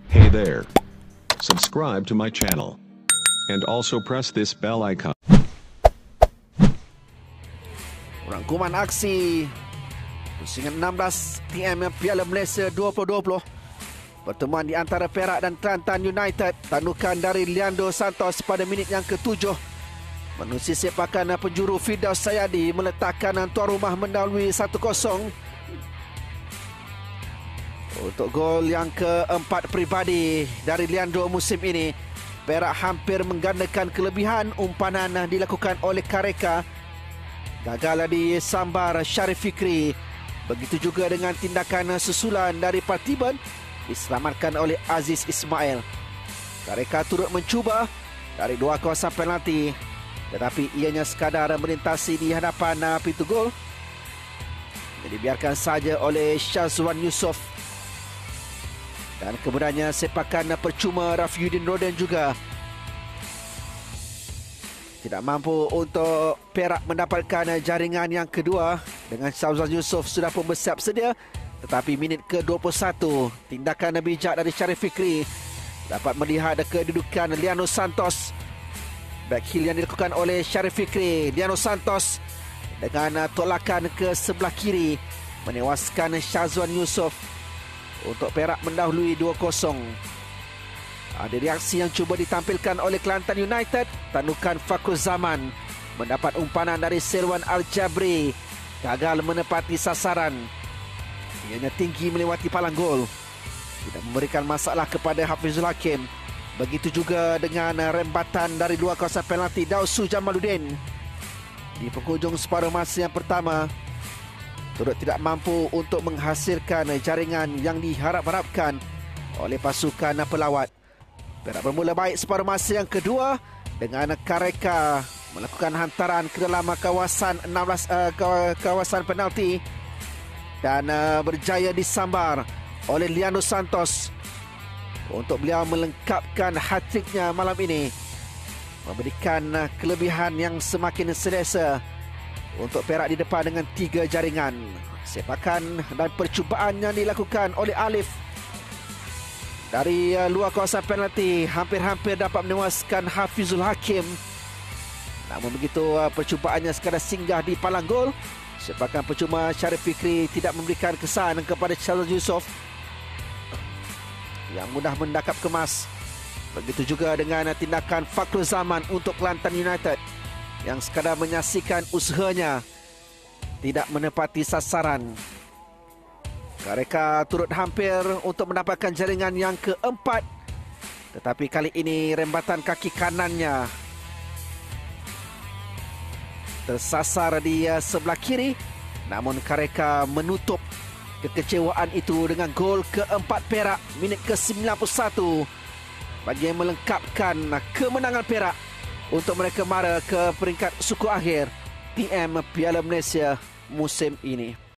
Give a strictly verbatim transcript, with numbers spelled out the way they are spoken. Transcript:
Hey there. Subscribe to my channel. And also press this bell icon. Rangkuman aksi pusingan enam belas T M Piala Malaysia dua ribu dua puluh. Pertemuan di antara Perak dan Kelantan United. Tandukan dari Leandro Santos pada minit yang ketujuh. Menerusi sepakan penjuru Firdaus Sayadi meletakkan tuan rumah mendahului satu kosong. Untuk gol yang keempat peribadi dari Leandro musim ini, Perak hampir menggandakan kelebihan. Umpanan dilakukan oleh Kareka, gagal disambar Sharif Fikri. Begitu juga dengan tindakan susulan dari Partiban, diselamatkan oleh Aziz Ismail. Kareka turut mencuba dari dua kawasan penalti, tetapi ianya sekadar melintasi di hadapan pintu gol. Dibiarkan saja oleh Syazwan Yusof. Dan kemudiannya sepakan percuma Rafiuddin Roden juga tidak mampu untuk Perak mendapatkan jaringan yang kedua. Dengan Syazwan Yusof sudah pun bersiap sedia. Tetapi minit ke dua puluh satu, tindakan bijak dari Sharif Fikri dapat melihat kedudukan Leandro Santos. Back heel yang dilakukan oleh Sharif Fikri. Leandro Santos dengan tolakan ke sebelah kiri menewaskan Syazwan Yusof untuk Perak mendahului dua kosong. Ada reaksi yang cuba ditampilkan oleh Kelantan United. Tandukan Fakrul Zaman mendapat umpanan dari Serwan Al-Jabri, gagal menepati sasaran. Ianya tinggi melewati palang gol, tidak memberikan masalah kepada Hafizul Hakim. Begitu juga dengan rembatan dari luar kawasan penalti Dausu Jamaluddin di penghujung separuh masa yang pertama. Turut tidak mampu untuk menghasilkan jaringan yang diharap-harapkan oleh pasukan pelawat. Perak bermula baik separuh masa yang kedua dengan Kareka melakukan hantaran ke dalam kawasan enam belas uh, kawasan penalti dan uh, berjaya disambar oleh Leandro Santos untuk beliau melengkapkan hat-tricknya malam ini, memberikan uh, kelebihan yang semakin selesa untuk Perak di depan dengan tiga jaringan. Sepakan dan percubaan yang dilakukan oleh Alif dari uh, luar kawasan penalti hampir-hampir dapat menewaskan Hafizul Hakim. Namun begitu, uh, percubaannya sekadar singgah di palang gol. Sepakan percuma Sharif Fikri tidak memberikan kesan kepada Syazwan Yusof yang mudah mendakap kemas. Begitu juga dengan tindakan Fakrul Zaman untuk Kelantan United yang sekadar menyaksikan usahanya tidak menepati sasaran. Kareka turut hampir untuk mendapatkan jaringan yang keempat, tetapi kali ini rembatan kaki kanannya tersasar di sebelah kiri. Namun Kareka menutup kekecewaan itu dengan gol keempat Perak minit ke sembilan puluh satu bagi melengkapkan kemenangan Perak untuk mereka mara ke peringkat suku akhir T M Piala Malaysia musim ini.